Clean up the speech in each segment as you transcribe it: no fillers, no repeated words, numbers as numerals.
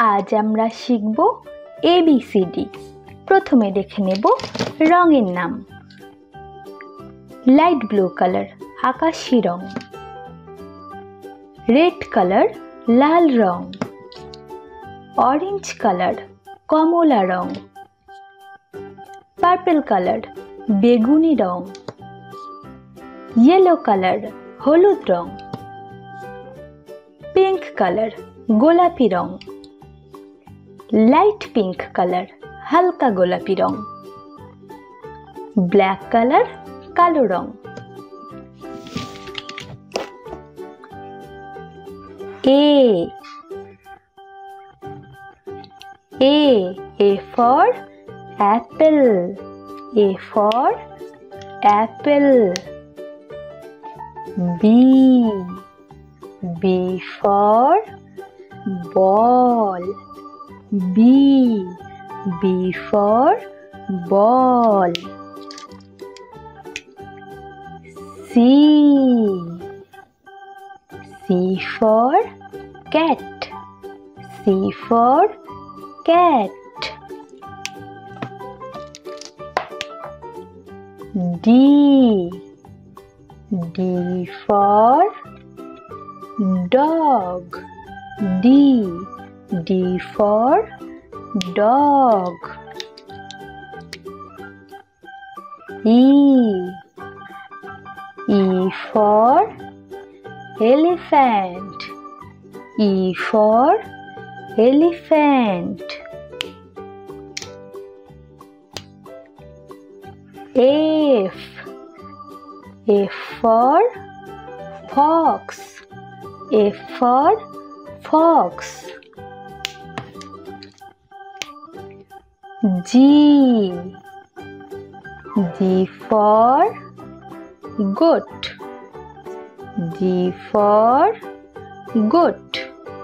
আজ আমরা শিখব ABCD। প্রথমে দেখে নেব রঙের নাম। লাইট ব্লু কালার আকাশী রং, রেড কালার লাল রং, অরেঞ্জ কালার কমলা রং, পার্পল কালার বেগুনি রং, ইয়েলো কালার হলুদ রং, পিঙ্ক কালার গোলাপি রং, লাইট পিঙ্ক কালার হালকা গোলাপি রং, ব্ল্যাক কালার কালো রং। A for apple, A for apple. B for ball, B for ball. C for cat, C for cat. D for dog, D for dog. E for elephant, E for elephant. F for fox, F for fox. G for goat, G for goat.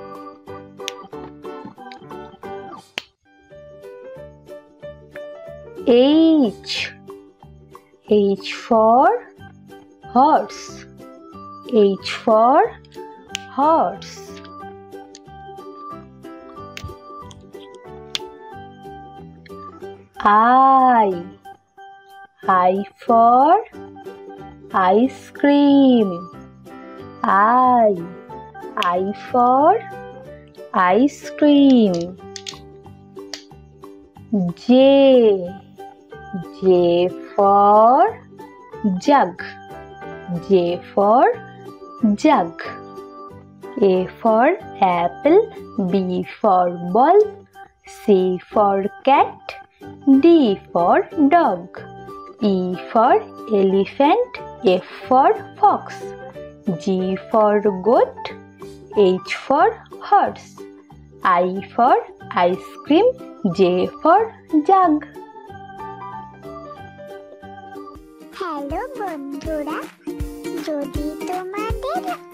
H for horse, H for horse. I for ice cream, I for ice cream. J for jug, J for jug. A for apple, B for ball, C for cat, D for dog, E for elephant, F for fox, G for goat, H for horse, I for ice cream, J for jug. Hello বন্ধুরা, যদি তোমাদের